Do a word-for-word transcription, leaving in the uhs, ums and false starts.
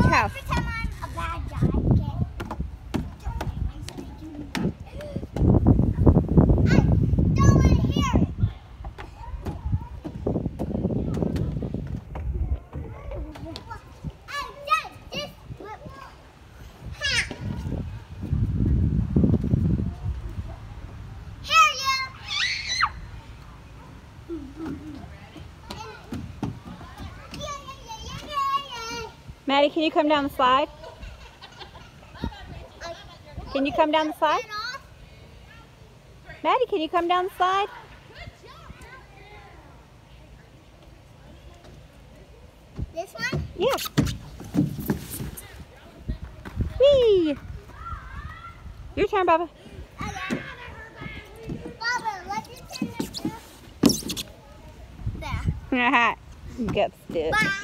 which house? Pretend I'm a bad guy, okay? I don't want to hear it. I did this with ha. Hear you. Maddie, can you come down the slide? Can you come down the slide? Maddie, can you come down the slide? This one? Yeah. Whee! Your turn, Bubba. Okay. Bubba, let's just turn this. There. You got stiff. Bye.